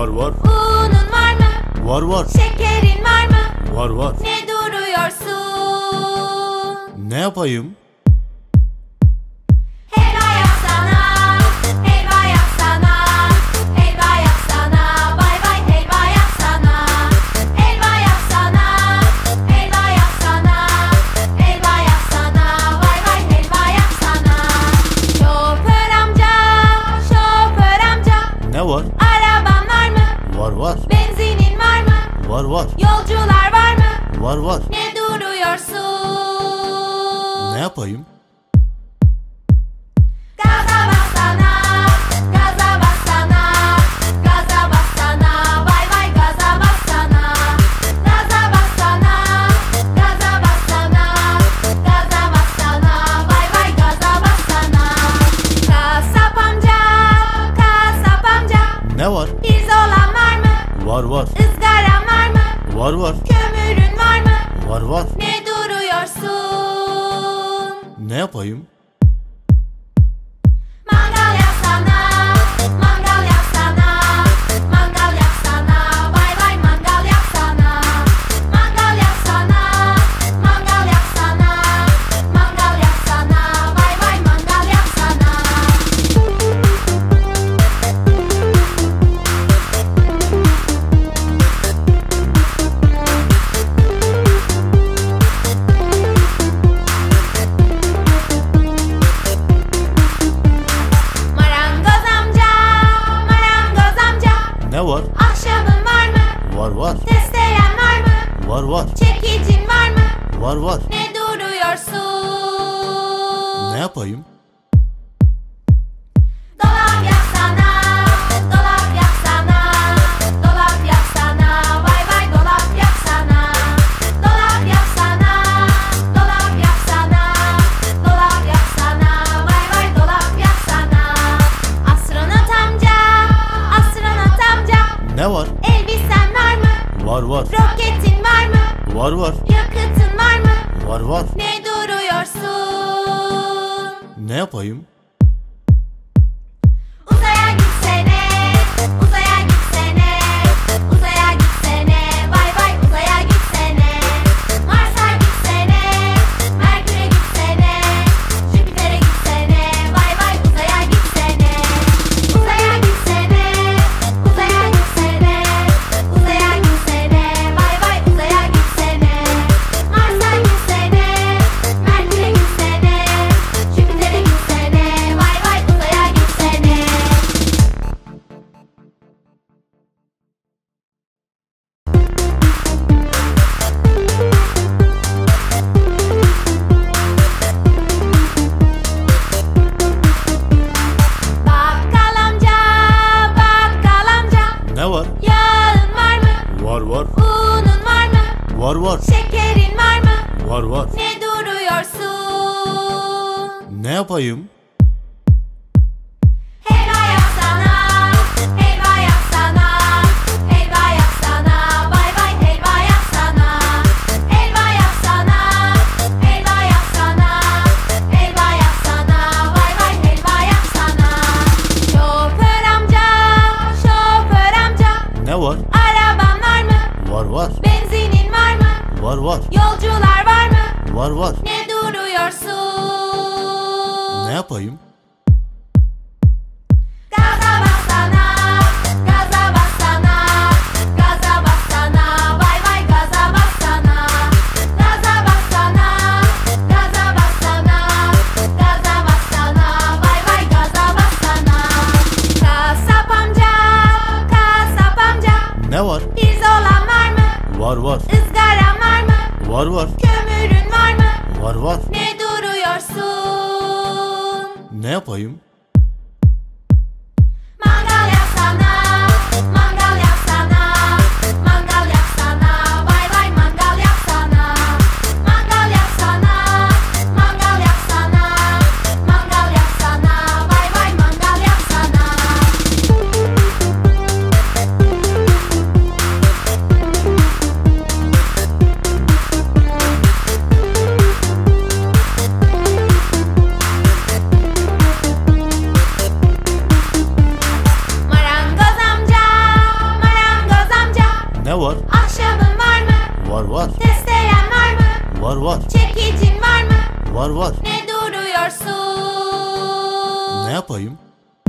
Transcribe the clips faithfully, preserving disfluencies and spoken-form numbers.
Var var. Unun var mı? Var var. Şekerin var mı? Var var. Ne duruyorsun? Ne yapayım? Helva yapsana, helva yapsana, helva yapsana, bay bay helva yapsana, helva yapsana, helva yapsana, helva yapsana, bay bay helva yapsana. Şoför amca, şoför amca, Ne var? araban var mı? Var var. Benzinin var mı? Var var. Yolcular var mı? Var var. Ne duruyorsun? Ne yapayım? Gaza bassana, gaza bassana, gaza bassana, bay bay gaza bassana, gaza bassana, gaza bassana, gaza bassana, bay bay gaza bassana. Kasap amca, kasap amca, Ne var? pirzolan var mı? Var var. Izgaran var mı? Var var. Kömürün var mı? Var var. Ne duruyorsun? Ne yapayım? Mangal yapsana, mangal yapsana, mangal yapsana, bay bay mangal yapsana, mangal yapsana, mangal yapsana, mangal yapsana, bay bay mangal yapsana. Marangoz amca, marangoz amca, Ne var? ahşabın var mı? Var var. Testeren var mı? Var var. Çekicin var mı? Var var. Ne duruyorsun? Ne yapayım? Dolap yapsana, dolap yapsana, dolap yapsana, bay bay dolap yapsana, dolap yapsana, dolap yapsana, dolap yapsana, bay bay dolap yapsana. Astronot amca, astronot amca, Ne var? elbisen var mı? Var var. Roketin var mı? Var var. Yakıtın var mı? Var var. Ne duruyorsun? Ne yapayım? Uzaya gitsene, uzaya gitsene, uzaya gitsene, bay bay uzaya gitsene. Mars'a gitsene, Merkür'e gitsene, Jüpiter'e gitsene, bay bay uzaya gitsene. Uzaya gitsene, uzaya gitsene, uzaya gitsene, bay bay uzaya gitsene. Mars'a gitsene, Merkür'e gitsene, Jüpiter'e gitsene, bay bay uzaya gitsene. Bakkal amca, bakkal amca, Ne var? yağın var mı? Var var. Unun var mı? Var var. Şekerin var mı? Var var. Ne duruyorsun? Ne yapayım? Helva yapsana, helva yapsana, helva yapsana, bay bay helva yapsana, helva yapsana, helva yapsana, helva yapsana, bay bay helva yapsana. Şoför amca, şoför amca, Ne var? araban var mı? Var var. Benzinin var mı? Var var. Yolcular var mı? Var var. Ne duruyorsun? Ne yapayım? Gaza bassana, gaza bassana, gaza bassana, bay bay gaza bassana, gaza bassana, gaza bassana, gaza bassana, bay bay gaza bassana. Kasap amca, kasap amca, Ne var? pirzolan var mı? Var var. Izgaran var mı? Var var. Kömürün var mı? Var var. Ne duruyorsun? Ne yapayım? Mangal yapsana, mangal yapsana, mangal yapsana, bay bay mangal yapsana, mangal yapsana, mangal yapsana, mangal yapsana, bay bay mangal yapsana. Var var. Çekicin var mı? Var var. Ne duruyorsun? Ne yapayım?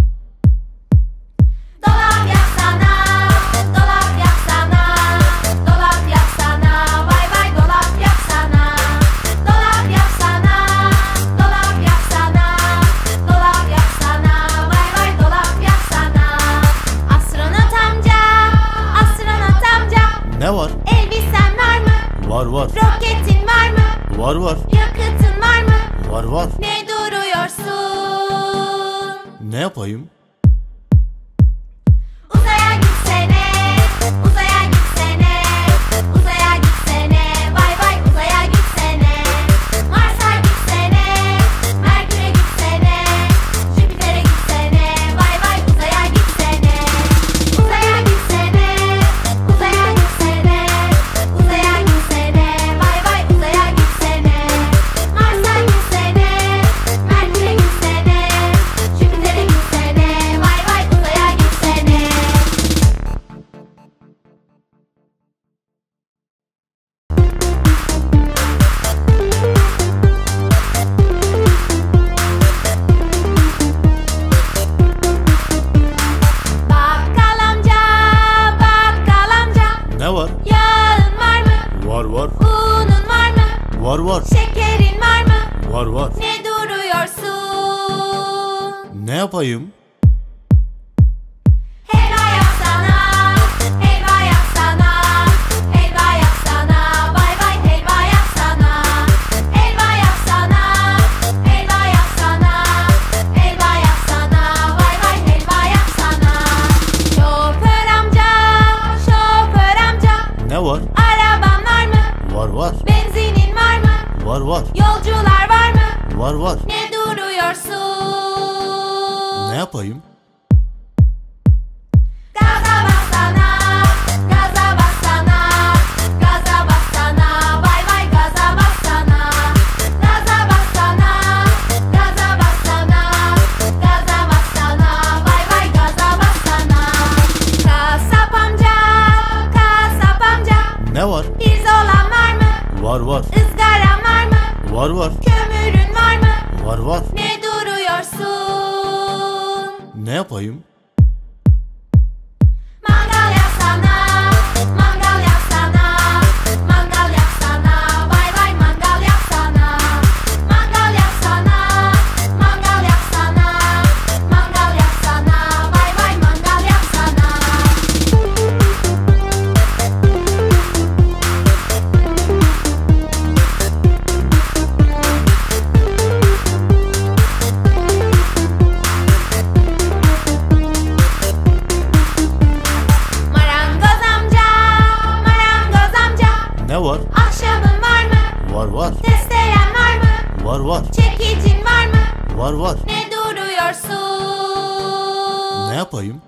Dolap yapsana, dolap yapsana, dolap yapsana, vay vay dolap yapsana. Dolap yapsana, dolap yapsana, dolap yapsana, vay vay dolap yapsana. Astronot amca, astronot amca, Ne var? elbisen var mı? Var var. Roketin var mı? Var var. Yakıtın var mı? Var var. Ne duruyorsun? Ne yapayım? Uzaya gitsene, uzaya gitsene, uzaya gitsene, vay vay uzaya gitsene. Mars'a gitsene, Merkür'e gitsene, Jüpiter'e gitsene, vay vay uzaya gitsene. Uzaya gitsene, uzaya gitsene, uzaya gitsene, vay vay uzaya gitsene. Mars'a gitsene, Merkür'e gitsene, Jüpiter'e gitsene, vay vay uzaya gitsene. Bakkal amca, bakkal amca, Ne var? yağın var mı? Var var. Unun var mı? Var var. Şekerin var mı? Var var. Ne duruyorsun? Ne yapayım? Helva yapsana, helva yapsana, helva yapsana, vay vay helva yapsana. Helva yapsana, helva yapsana, helva yapsana, vay vay helva yapsana. Şoför amca, şoför amca, Ne var? araban var mı? Var var. Benzinin var mı? Var var. Yolcular var mı? Var var. Ne duruyorsun? Ne yapayım? Gaza bassana, gaza bassana, gaza bassana, vay vay gaza bassana. Gaza bassana, gaza bassana, gaza bassana, vay vay gaza bassana. Kasap amca, kasap amca, Ne var? pirzolan var mı? Var var. Izgaran var mı? Var var. Kömürün var mı? Var var. Ne duruyorsun? Ne yapayım? Mangal yapsana, mangal yapsana, mangal yapsana, vay vay mangal yapsana. Mangal yapsana, mangal yapsana, mangal yapsana, vay vay mangal yapsana. Marangoz amca, marangoz amca, Ne var? ahşabın var mı? Var var. Testeren var mı? Var var. Çekicin var mı? Var var. Ne duruyorsun? Ne yapayım?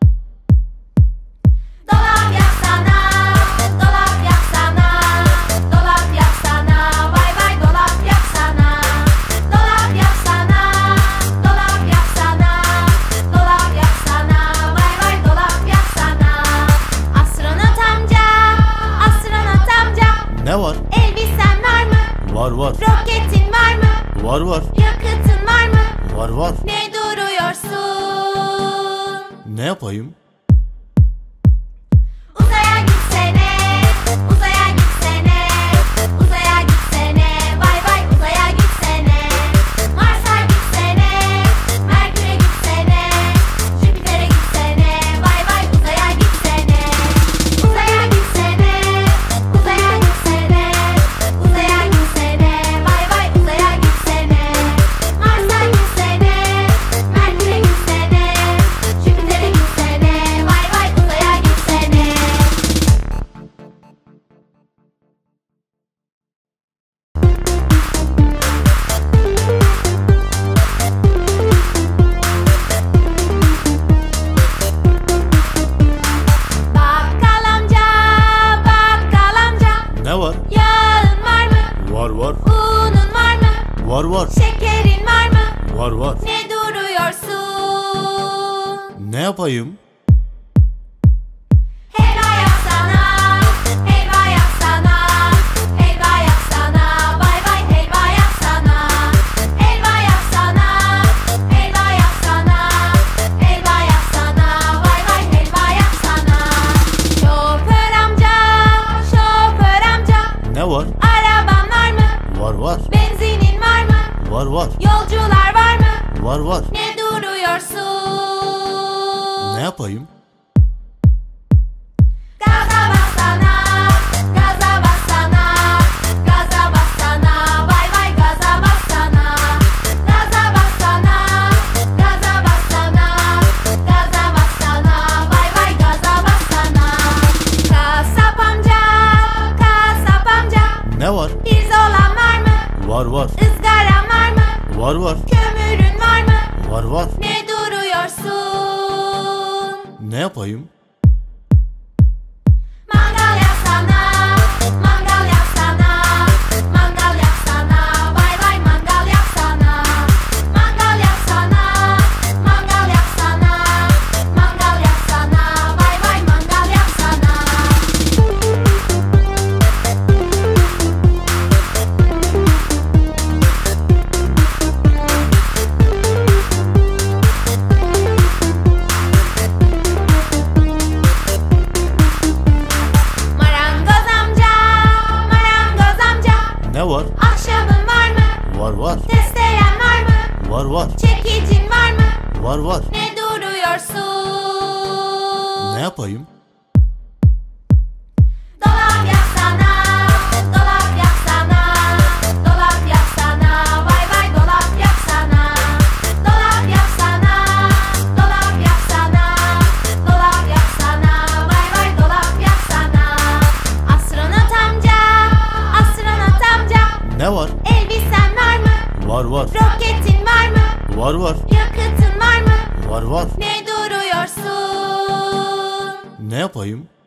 Dolap yapsana, dolap yapsana, dolap yapsana, vay vay dolap yapsana. Dolap yapsana, dolap yapsana, dolap yapsana, vay vay dolap yapsana. Astronot amca, astronot amca, Ne var? elbisen var mı? Var var. Roketin var mı? Var var. Yakıtın var mı? Var var. Ne duruyorsun? Ne yapayım? Uzaya gitsene, uzaya gitsene, uzaya gitsene, vay vay uzaya gitsene. Mars'a gitsene, Merkür'e gitsene, Jüpiter'e gitsene, vay vay uzaya gitsene. Uzaya gitsene, uzaya gitsene, uzaya gitsene, vay vay uzaya gitsene. Mars'a gitsene, Merkür'e gitsene, Jüpiter'e gitsene, vay vay uzaya gitsene. Bakkal amca, bakkal amca, Ne var? yağın var mı? Var var. Unun var mı? Var var. Şekerin var mı? Var var. Ne duruyorsun? Ne yapayım? Helva yapsana, helva yapsana, helva yapsana, Var var. Ne duruyorsun? Ne yapayım? Gaza bassana, gaza bassana, gaza bassana, vay vay gaza bassana, gaza bassana, gaza bassana, gaza bassana, vay vay gaza bassana. Kasap amca, kasap amca, Ne var? pirzolan var mı? Var var. Izgaran var mı? Var var. Kömürün var mı? Var var. Ne duruyorsun? Ne yapayım? Mangal yaksana, mangal yaksana, mangal yaksana, vay vay mangal yaksana, mangal yaksana, mangal yaksana, mangal yaksana, vay vay mangal yaksana. Marangoz amca, marangoz amca, Ne var? ahşabın var mı? Var var. Testeren var mı? Var var. Çekicin var mı? Var var. Ne duruyorsun? Ne yapayım? Dolap yaksana, dolap yaksana, dolap yaksana, vay vay dolap yaksana, dolap yaksana, dolap yaksana, dolap yaksana, vay vay dolap yaksana. Astronot amca, astronot amca, Ne var? elbisen var mı? Var var. Roketin var mı? Var var. Yakıtın var mı? Var var. Ne duruyorsun? Ne yapayım?